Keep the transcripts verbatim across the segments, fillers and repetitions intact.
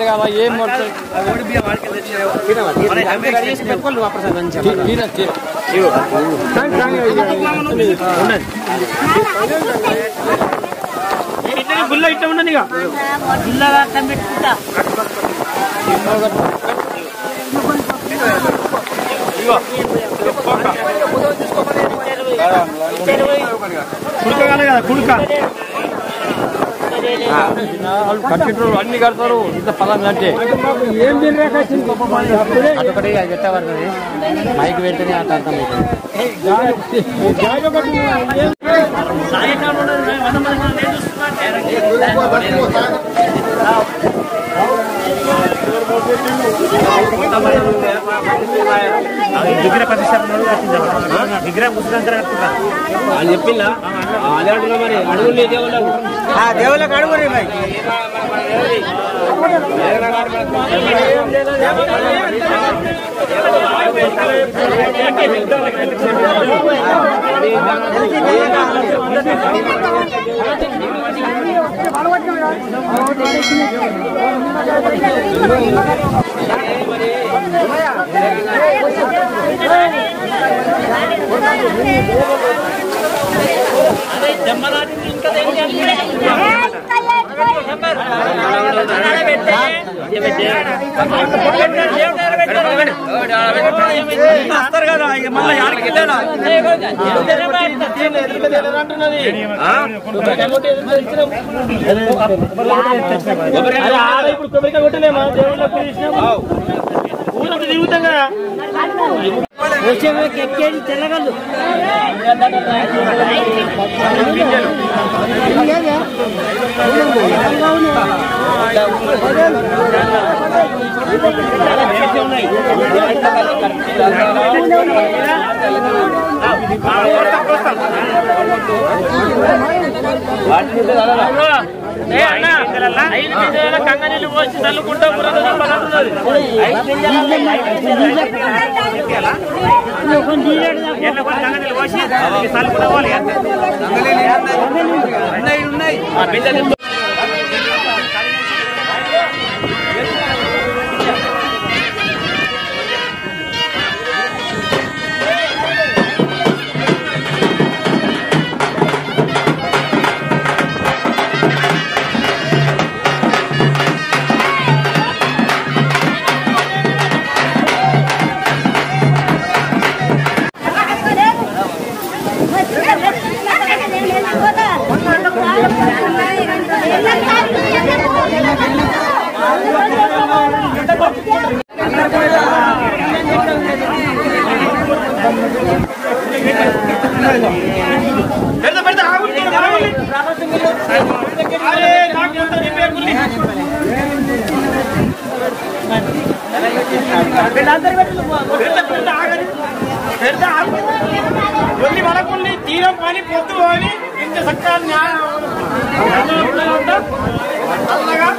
కదా ఏం పడుతుంది గుల్ల ఇట్ట ఉండదు ఇక గుల్లగా పెట్టుకుంటా కుడుకాలి కదా కుడుక కట్టింటారు అన్ని కడతారు ఇంత పదం అంటే ఏం అదొకటి ఎట్ట పడుతుంది మైక్ పెడితేనే అంత అర్థం విగ్రహ ప్రతిష్టాపన విగ్రహం పుస్తకం అని చెప్పిందా అదే అంటున్నా మరి అడుగులు దేవుళ్ళకు దేవుళ్ళకి అడుగురే మరి అదే జమ్మనాటి ఇంకా వస్తారు కదా మళ్ళీ ఆడికి ఇప్పుడు కొబ్బరికాయ కొట్టలేమా ఊరికి తిరుగుతాం కదా ఎక్కేది తెల్లగల్లు కంగ నీళ్ళు పోసి చల్లుకుంటా ఉన్నాయి వరకుల్ని తీరం పని పొద్దు అని ఇంత సక్కాన్ని అల్లగా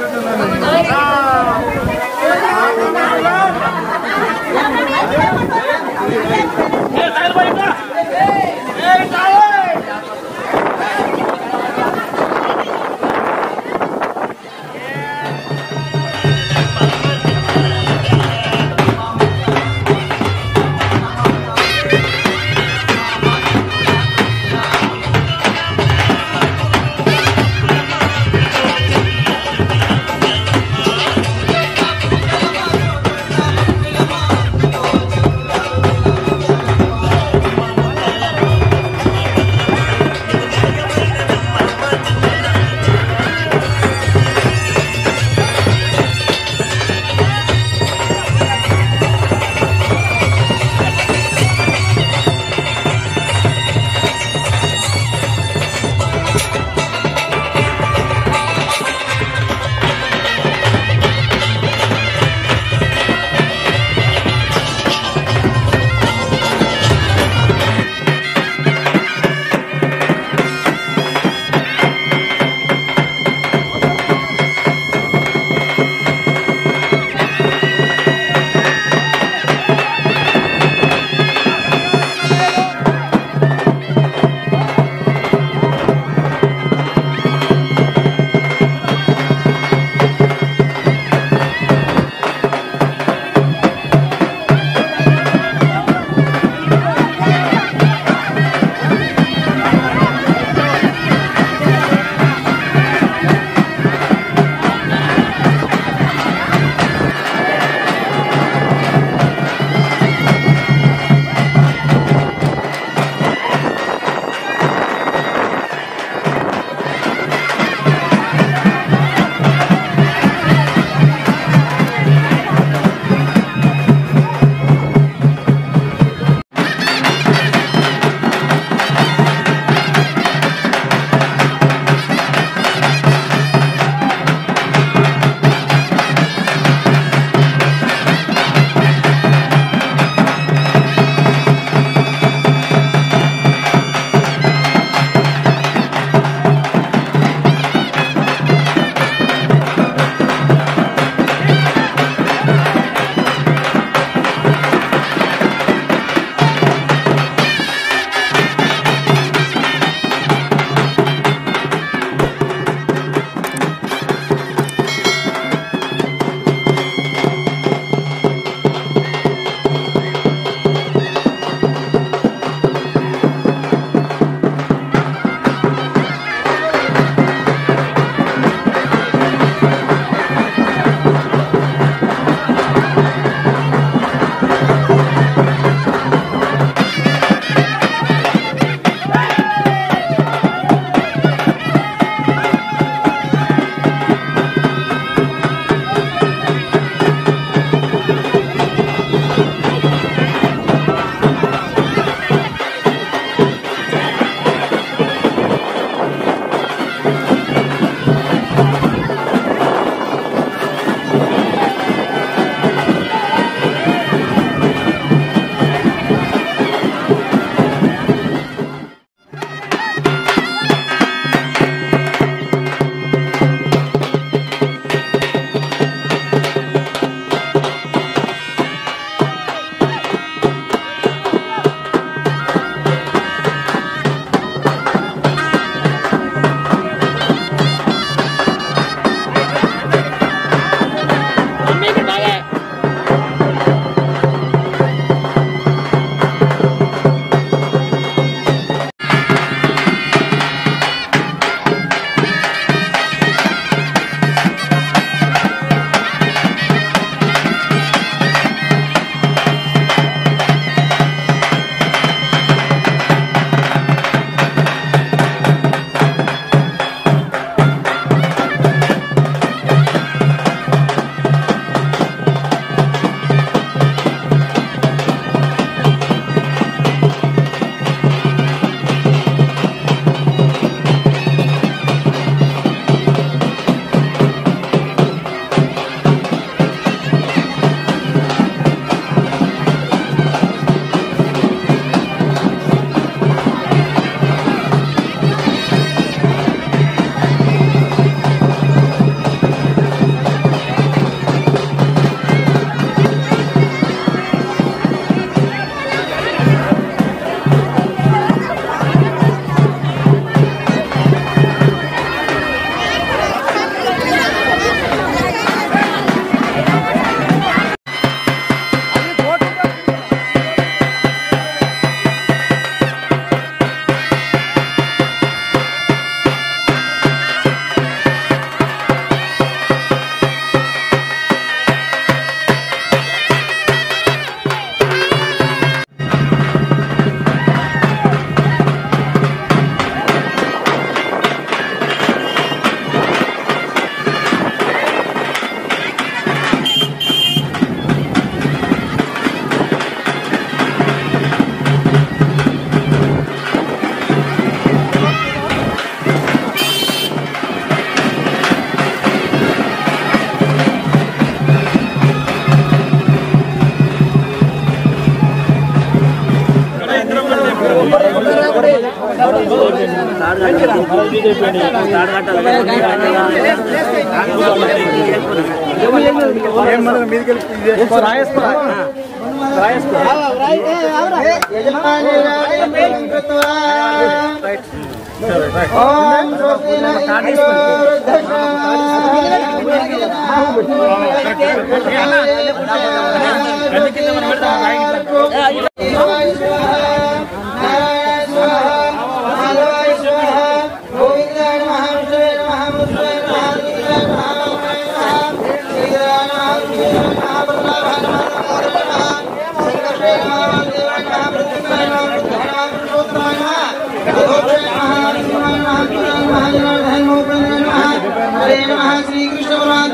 श्री कृष्ण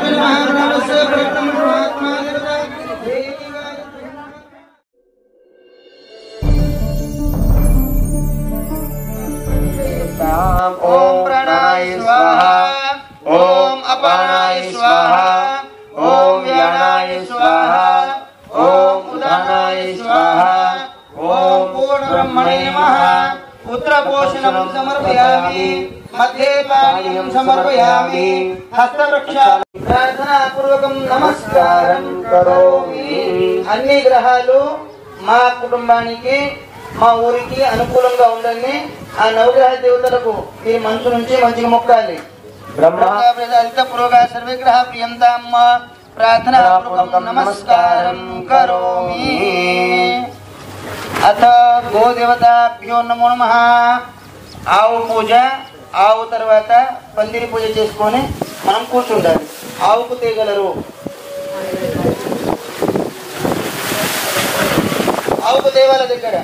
ओम प्राणाय स्वाहा, ओम अपानाय स्वाहा, ओम व्यानाय स्वाहा, ओम उदानाय स्वाहा, ओम पूर्ण ब्रह्मणे नमः। पुत्रपोषणं समर्पयामि, मध्ये पानीयं समर्पयामि, हस्तवृक्षाल प्रार्थना पूर्वकं नमस्कारं करोमि। అన్ని గ్రహాలు మా కుటుంబానికి మా ఊరికి అనుకూలంగా ఉండాలని ఆ నవగ్రహ దేవతలకు ఈ మనసు నుంచి మంచిగా మొక్కాలి। బ్రహ్మప్రదాలిత పురోగా సర్వగ్రహ ప్రియంతామ్మ ప్రార్థనా పూర్వకం నమస్కారం కరోమి। అథ గోదేవతాభ్యో నమో నమః। ఆవు పూజ, ఆవు తర్వాత పందిరి పూజ చేసుకొని మనం కూర్చుండాలి। ఆవుకు తీయగలరు, ఆవుకు దేవాల దగ్గర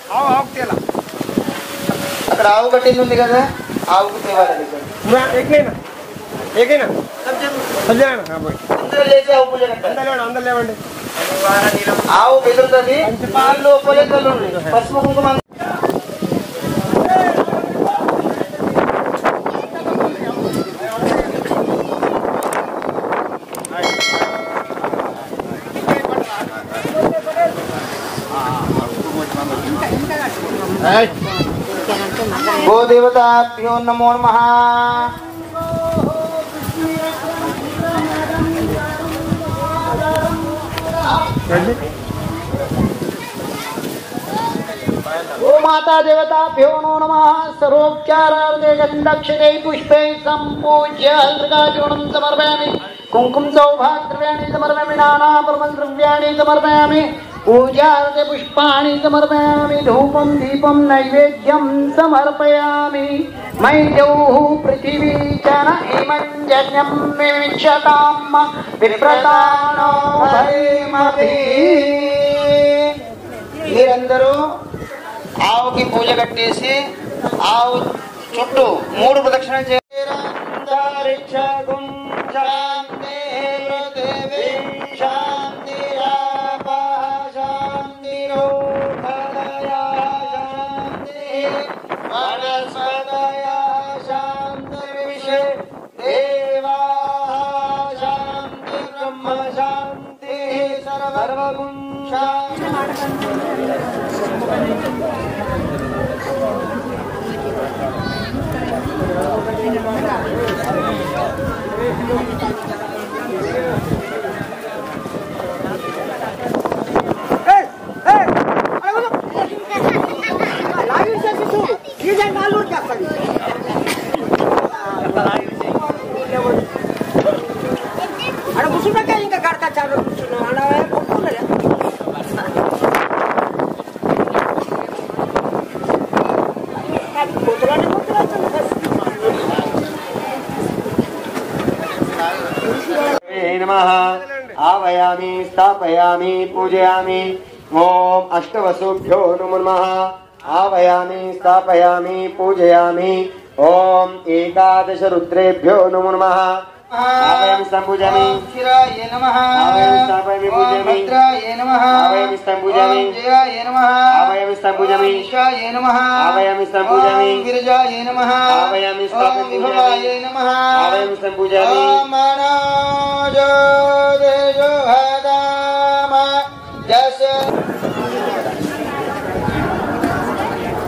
అక్కడ ఆవు కట్టింది ఉంది కదా, ఆవుకు దేవాల దగ్గర అందరూ లేచి ఆవు పూజ కట్టాలి। ఆవు బెదురుతుంది, పాలు పొలెక్కలు పసుపు కుంకుమ गोदेवताभ्यो नमो नमः। ओ माता देवताभ्यो नमो नमः। सर्वोपचारार्थे गन्धक्षते पुष्पे सम्पूज्य हल्द्रकाचूर्णं समर्पयामि, कुङ्कुम सौभाग्यद्रव्याणि समर्पयामि, नानाप्रबन्धद्रव्याणि समर्पयामि, पूजार्थे पुष्पाणि समर्पयामि, धूपं दीपं नैवेद्यं समर्पयामि। मैद्यौः पृथिवी च न इमं यज्ञं विमिक्षतां विप्रतानो भयमपि। మీరందరూ ఆవుకి పూజ కట్టేసి ఆవు చుట్టూ మూడు ప్రదక్షిణలు చేయాలి। आवयामि, स्थापयामि, पूजयामि। ओम अष्टवसुभ्यो नमो नमः। आवयामि, स्थापयामि, पूजयामि। ओम एकादश रुद्रेभ्यो नमो नमः। आवयं संपूजयामि, शिराय नमः। आवयं स्थापयामि, पूजयामि, भद्राय नमः। आवयं संपूजयामि, जयाय नमः। आवयं संपूजयामि, ईशाय नमः। आवयं संपूजयामि, गिरिजाय नमः। आवयं स्थापयामि, भवाय नमः। आवयं संपूजयामि, मनोजो देजो हदाम जस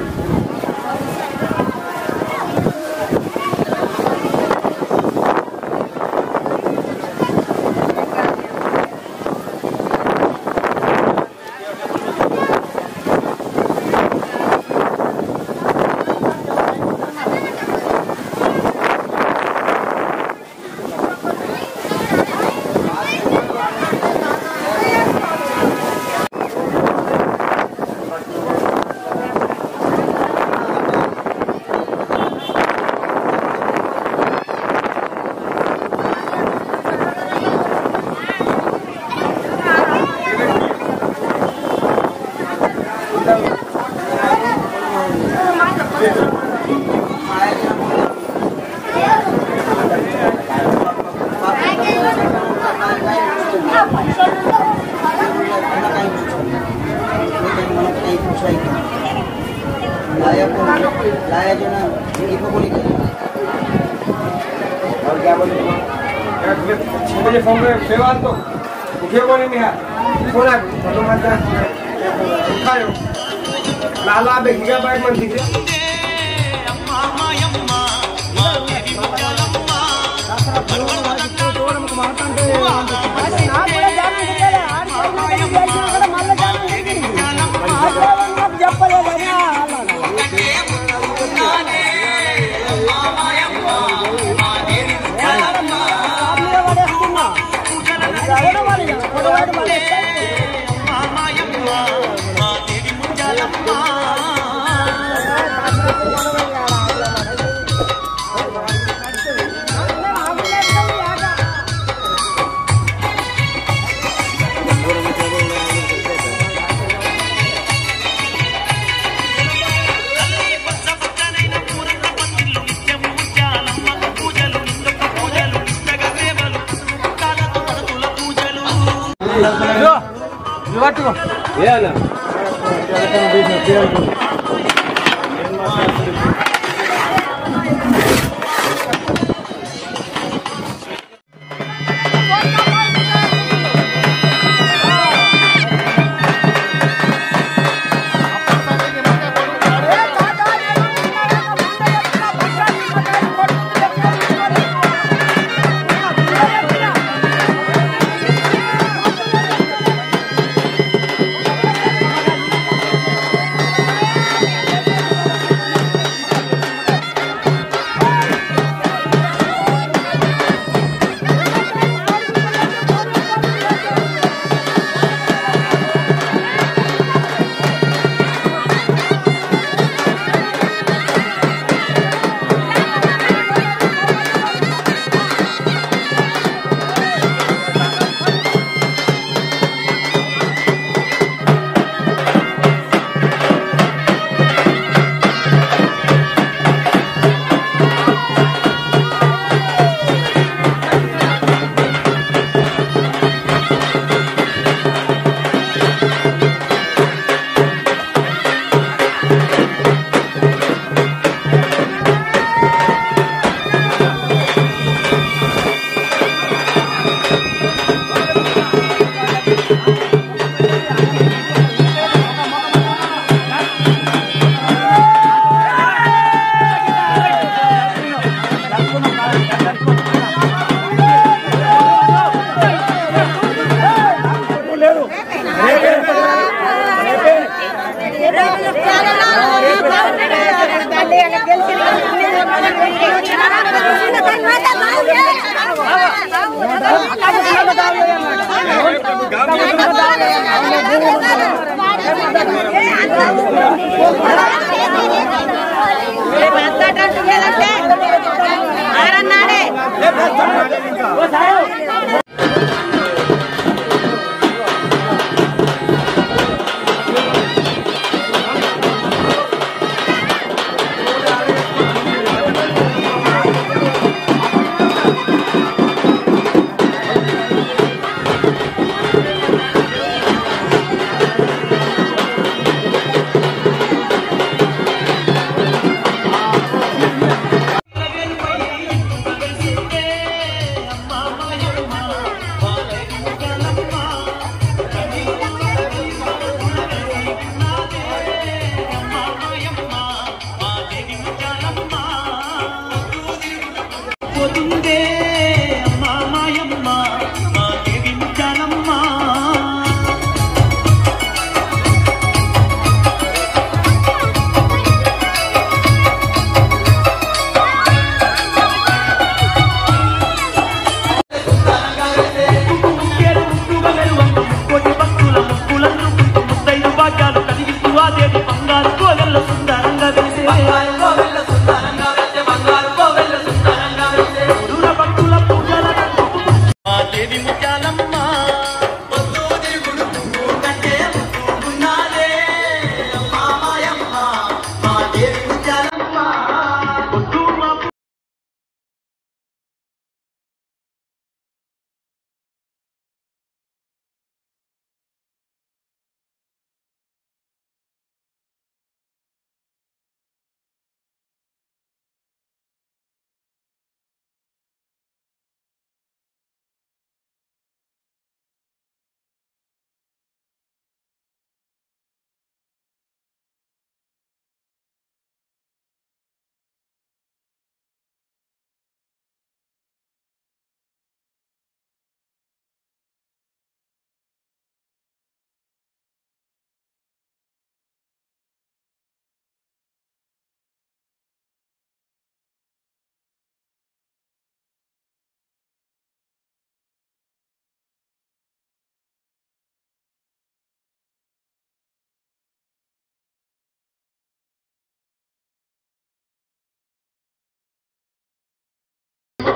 लाया जो ना इसको बोली और क्या बोले छह बजे फोन पे सेवा तो उठे को नहीं है फोन आ फोटो मारता उठायो लाला बेगिया बाइक मन दीजिए ये ना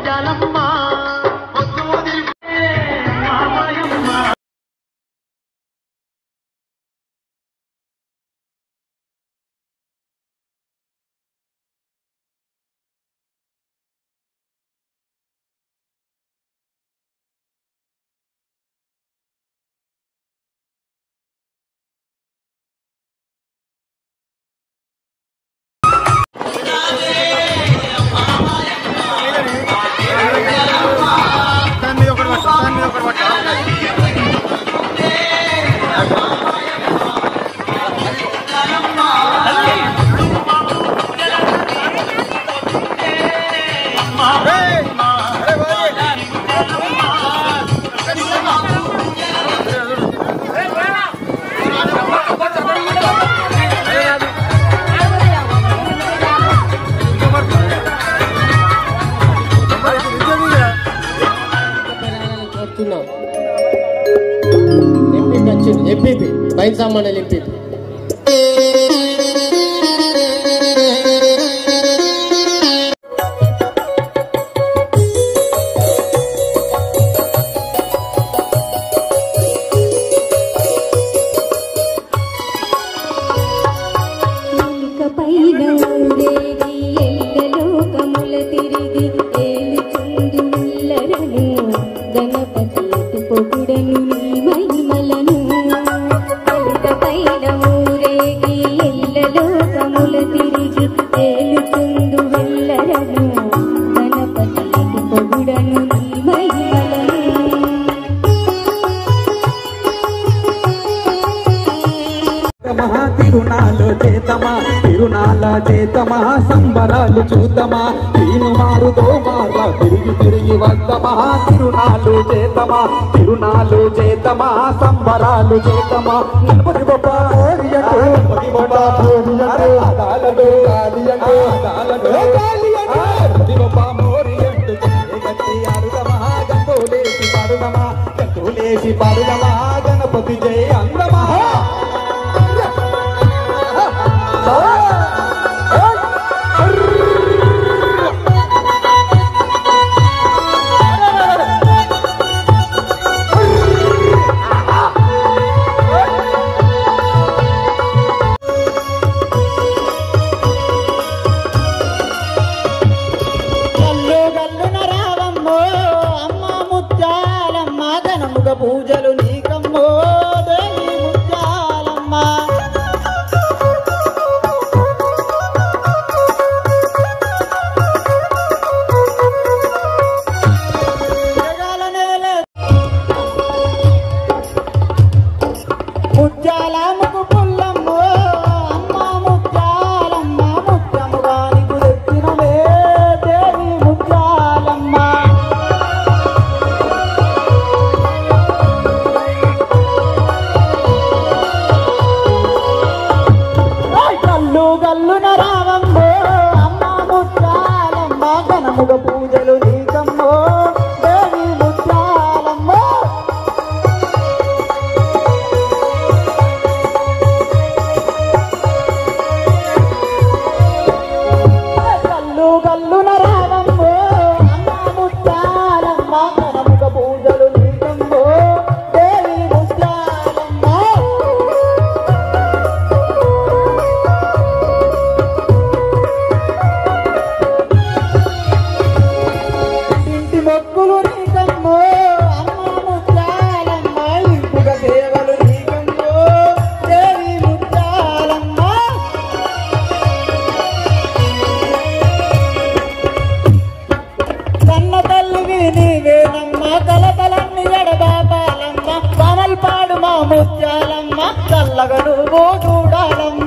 ఎంపీపీ బయట సామాన్యులు ఎంపీపీ తిరునాలు చేతమా తిరునాల చేతమా సంబరాలు చూద్దామా తీను మారుతో మారా తిరిగి తిరిగి వద్దమా తిరునాలు చేతమా తిరునాలు చేతమా సంబరాలు చేతమా గణపతి బొప్ప గణపతి బొప్ప అదాలడు కాలియండు అదాలడు గణపతి బొప్ప మోరియండు గట్టి అరుదమా గంతులేసి పాడుదమా గంతులేసి పాడుదమా గణపతి జయ అందమా పూజలు నీకమ్మో దేవి ముత్యాలమ్మ ముత్యాలమ్మకు పుల్లమ్మో అమ్మ ముత్యాలమ్మ ముత్యముగానికి తెచ్చినవే దేవి ముత్యాలమ్మ గల్లున రావమ్మో అమ్మ ముత్యాలమ్మ గణముగ పూజలు నీకమ్మో దేవి ముత్యాలమ్మ గల్లు గల్లున రావమ్మో అమ్మ ముత్యాలమ్మ గణముగ పూజలు నీకమ్మో దేవి ముత్యాలమ్మ మొక్కులు నీకమ్మో అమ్మ ముత్యాలమ్మ ఇంపుగ సేవలు నీకమ్మో దేవి ముత్యాలమ్మ కన్న తల్లివి నీవేనమ్మ కలతలన్నీ ఎడబాపాలమ్మ కమల్ పాడు మా ముత్యాలమ్మ చల్లగా నువ్వు చూడాలమ్మ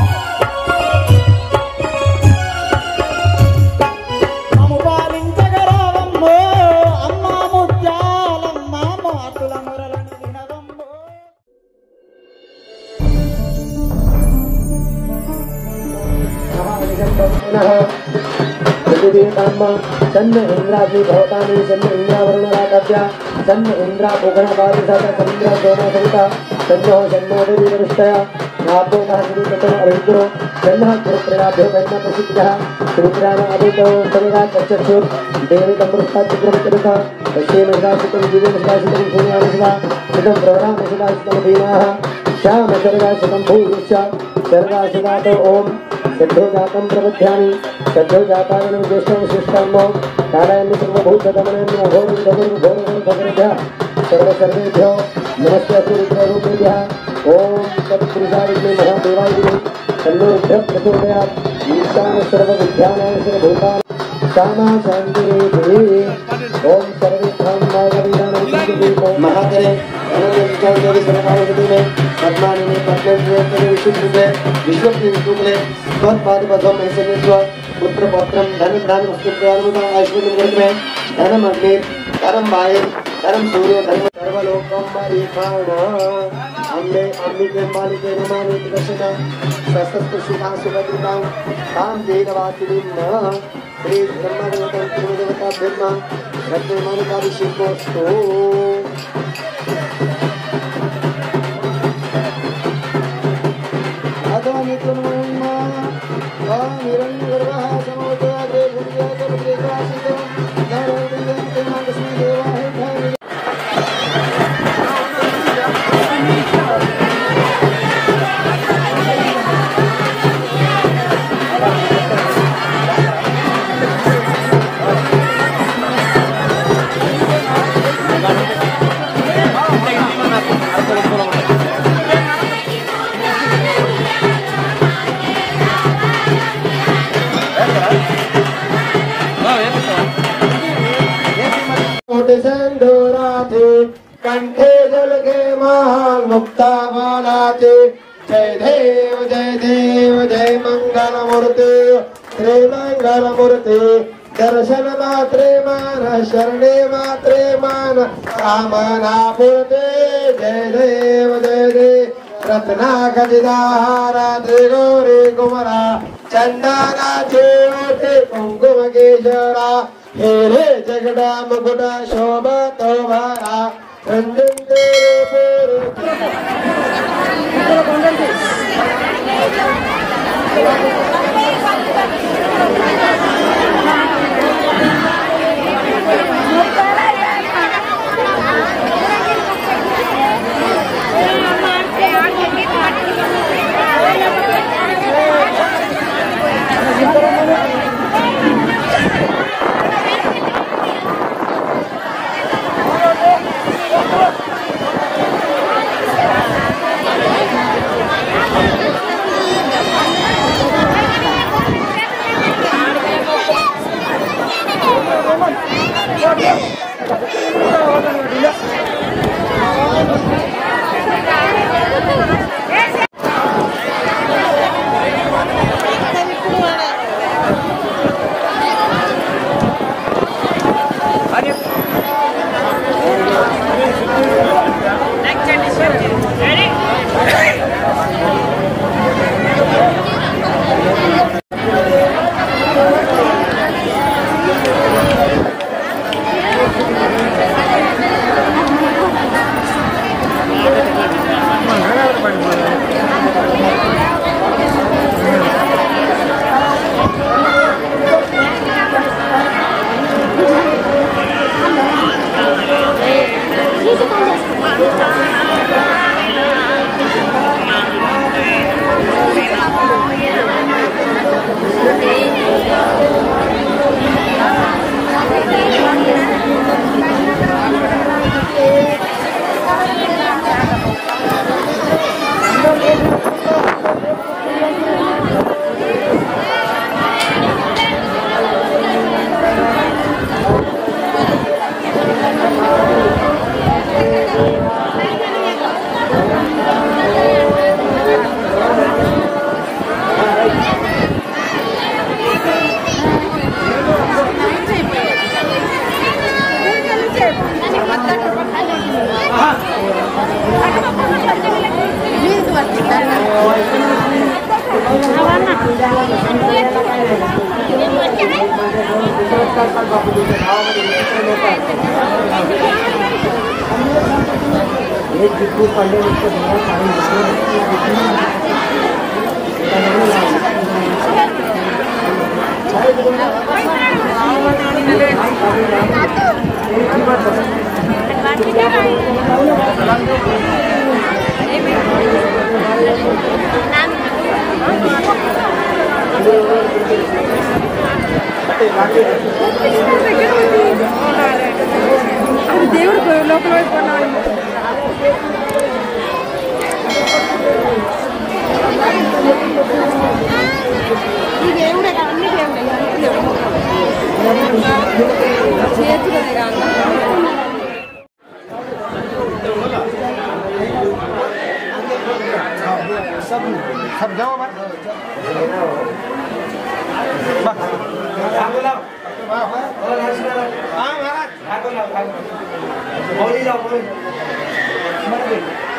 चन्न इंद्राग्नि भवतानि चन्न इंद्रावरुणराकव्या चन्न इंद्रा पुगणपारिषद चन्द्र सोमसहिता चन्नो जन्मोदरी वरिष्ठया नाभ्योतः श्रीकृतम् अभिद्रो ब्रह्मपुरप्रेणाभ्यो ब्रह्म प्रसिद्धः श्रीराम अभितो सवेगा कच्चक्षुर देवी तम्बुस्ताचिक्रमचरः तस्यैर्गासितं दिव्यमगासितं भूयामशिवा इदं प्रवरामशिवासितं दीनाः श्यामशर्गासितं भूयश्च सर्गासिवातो ओम सद्यो जातं प्रबध्यामि सद्यो जातानं ज्येष्ठं शिष्टं कालायन् सर्वभूतदमनं घोरं घोरं घोरं भगवद्भ्यः सर्व सर्वेभ्यो नमस्ते सूर्यरूपेभ्यः ओम तत्पुरुषाय महादेवाय तन्नो रुद्रः प्रचोदयात् ईशान सर्वविद्यानां सर्वभूतानां शामा शान्तिरेधि ओम सर्वेभ्यः मायावीराणां संकीर्तनो महाकरे अनन्तविचारदेवी सर्वकालगति में पद्मानि में पद्मव्रते विशुद्धे विश्वप्ति विशुद्धे तत्पादपदों में समेत्वा पुत्र पत्रम धन धान वस्तुप्रदानमुदा ऐश्वर्यं वर्धने धनम अग्नि धर्म वायु धर्म सूर्य धर्म सर्वलोकं मरीखाणा अम्बे अम्बिके मालिके नमामि दर्शना सस्तस्तु सुखा सुभद्रतां तां देववासिनीं श्री ब्रह्मदेवतां त्रिदेवता ब्रह्मा रत्नमालिकाभिषेकोऽस्तु अतो नित्यं वा निरङ्गर्वः समोदयादे भुज्यातर्देवासितो नारायणं मानस्मि देवाय कंठे जल के महान मुक्ता बालाते जय देव जय देव जय मंगल मूर्ति श्री मंगल मूर्ति दर्शन मात्रे मान शरणे मात्रे मान कामना पूर्ते जय देव जय देव रत्ना खजिदाहारा त्रिगोरी कुमरा चंदना चेवटे कुंकुम केशरा हेरे जगड़ा मुकुटा शोभा तो भारा रंजन तेरे पेरे एक बिल्कुल पढ़ने में तो बहुत सारी దేవుడు లోపల వైపున్నాడు ఈ దేవుడే అన్ని దేవుడే చేతులనే కాదు सब सब जाओ मत भागो लाओ और हंसना हां महाराज भागो लाओ भागो बोली लाओ बोली मत दे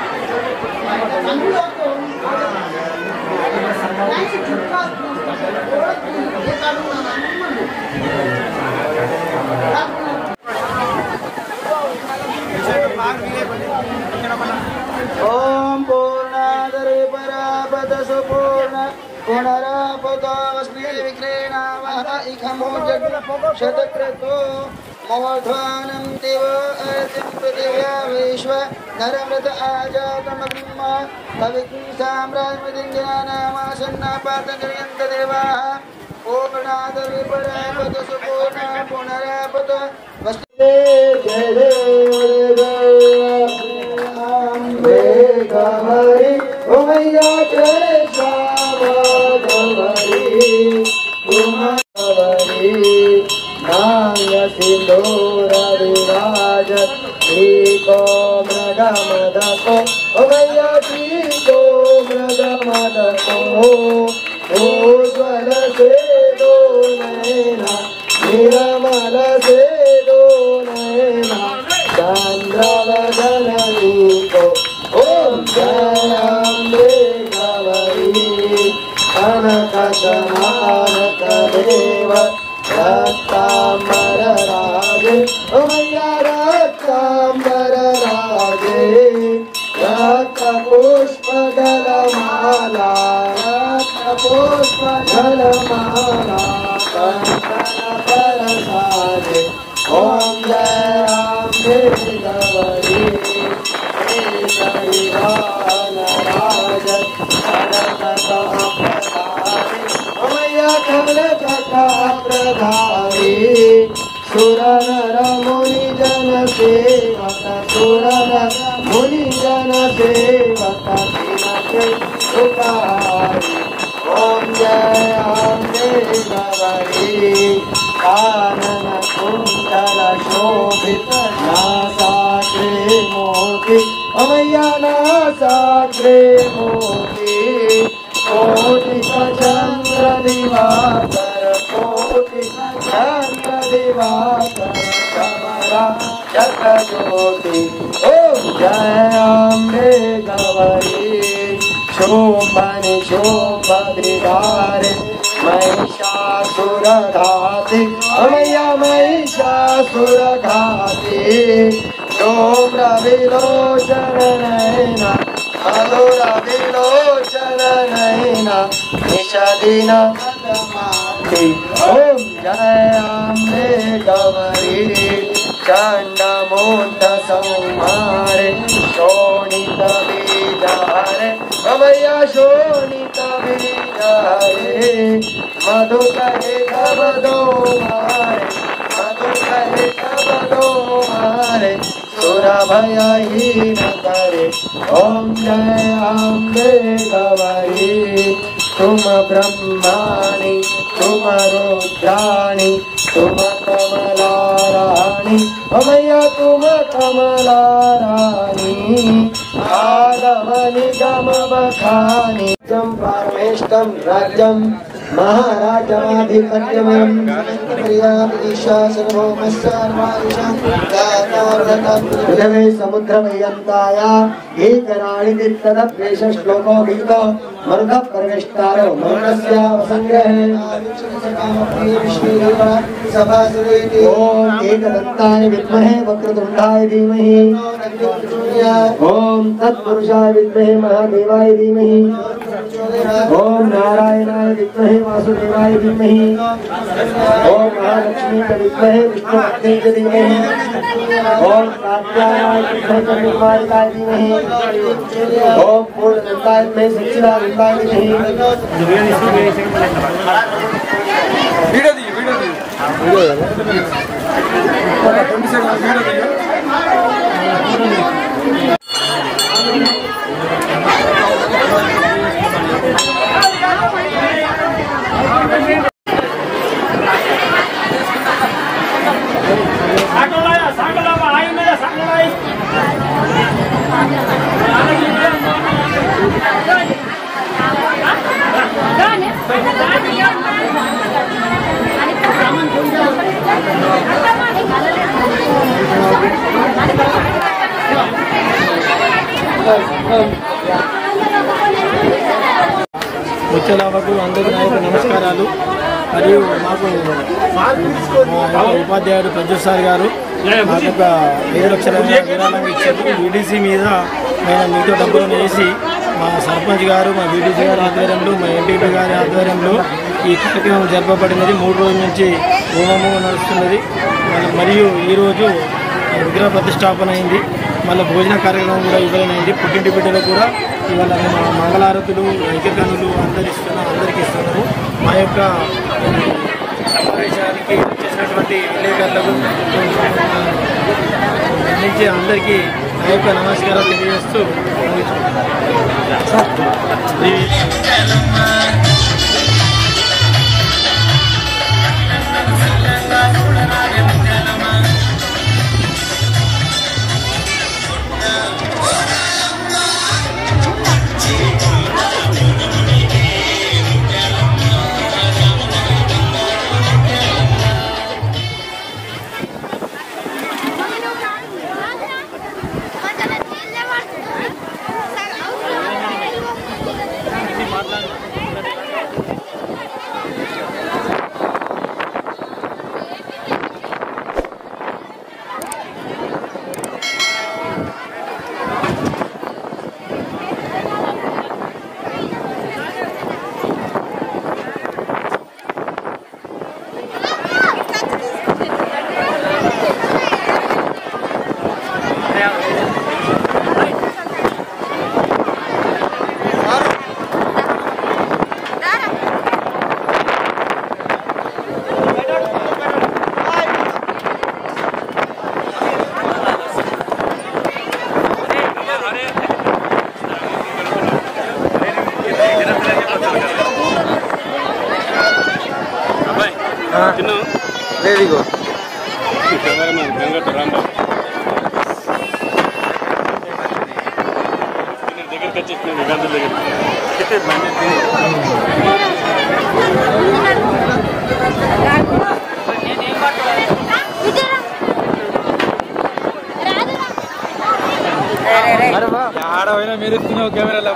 ओम पूर्णादरे परापद सुपूर्ण पुनरापदोऽस्मि विक्रीणावः इखमो जगशतक्रतो मोध्वानं दिव अर्तिं पृथिव्या विश्व नरमृत आजातमग्निम कविं साम्राज्यमदिञ्जनानामासन्नापातञ्जयन्त देवाः पूर्णादरे परापद सुपूर्ण पुनरापद जय देव गवरी ओ मैया जय श्याम गवरी कुमारी नांग सिंदूर विराज श्रीको मृग मदको ओ मैया श्रीको मृग मदको उज्ज्वल से दो नैना निर्मल से दो नैना चंद्रवदनी को ओम जय अम्बे गवरी कनक समान देव रक्तांबर राजे ओ मैया रक्तांबर राजे रक्त पुष्प गलमाला रक्त पुष्प गलमाला कंकण बरसाजे ओम जय अम्बे गवरी सुर नर मुनि जन सेवक सुर नर मुनि जन सेवक ओम जय अम्बे गवरी कानन कुंडल शोभित नासाग्रे मोती अमैया नासाग्रे मोती कोटि चंद्र दिवाकर कोटि चंद्र दिवाकर कमला जग ज्योति ओम जय अम्बे गवरी शोभनि शोभ विदारे महिषासुर घाती अमैया महिषासुर घाती डोम्र विलोचन नैना मधुर विलोचन नैना निषदिन ओम जय अम्बे गवरी चंडमुंड संहारे शोणित बीजारे अमैया शोणित बीजारे मधु कहे कब दो मारे मधु कहे कब दो मारे सुर भयहीन करे ओम जय अम्बे गवरी तुम ब्रह्माणि तुम रुद्राणि तुम कमला रानी अमैया तुम कमला रानी आगम निगम बखानी जम परमेष्टम राज्यम महाराजमाधिपत्यमं पृथिवी समुद्रमयन्ताया एकराणि तीर्थदप्रेष श्लोको गीतो मरुध परमेष्टारो मरुदस्य वसंग्रहे ओम एकदन्ताय विद्महे वक्रतुण्डाय धीमहि ओम तत्पुरुषाय विद्महे महादेवाय धीमहि ओम नारायणाय विद्महे वासुदेवाय धीमहि ओम महालक्ष्मी विद्महे विष्णुपत्नी धीमहि ओम कात्यायनाय विद्महे चंद्रकुमारिकाय धीमहि ओम पूर्णदन्ताय विद्महे सच्चिदानन्दाय धीमहि वीडियो दी वीडियो दी ట్వంటీ సెకండ్ ముత్యాలవ్వకు అందరికీ నా యొక్క నమస్కారాలు. మరియు మాకు ఉపాధ్యాయుడు ప్రజ్వల్ సార్ గారు మాకు ఒక ఐదు లక్షల విరాళంగా ఇచ్చారు. బీడీసీ మీద మేము మీతో డబ్బులను వేసి మా సర్పంచ్ గారు, మా బీడీసీ గారి ఆధ్వర్యంలో, మా ఎంపీపీ గారి ఆధ్వర్యంలో ఈ కార్యక్రమం జరపబడినది. మూడు రోజుల నుంచి హోమము నడుస్తున్నది. మరియు ఈరోజు విగ్రహ ప్రతిష్టాపన అయింది. మళ్ళీ భోజన కార్యక్రమం కూడా ఇవ్వాలనేది. పుట్టింటి బిడ్డలకు కూడా ఇవాళ మంగళారతులు, ఐక్యకనులు అందరు ఇస్తున్నాం, అందరికీ ఇస్తున్నాము. మా యొక్క సమావేశానికి చేసినటువంటి విలేకరులకు నుంచి అందరికీ నా యొక్క నమస్కారాలు తెలియజేస్తూ వెరీ గుడ్. దగ్గరికి వచ్చేసిన గంటల దగ్గర ఆడవైనా మీరు ఎత్తున్నావు కెమెరాలో.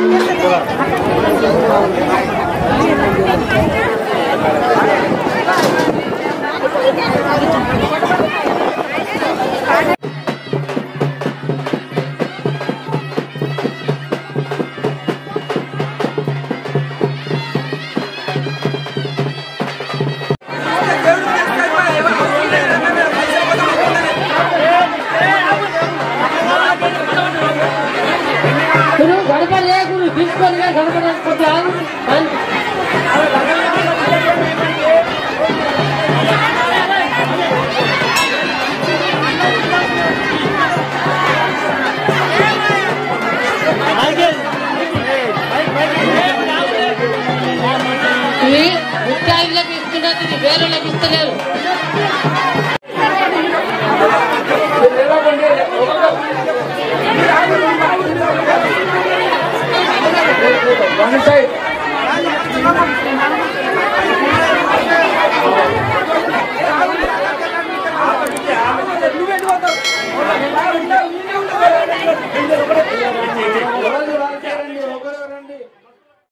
Right. అడుగుతున్నది వేరే లభిస్తలేరు. One side.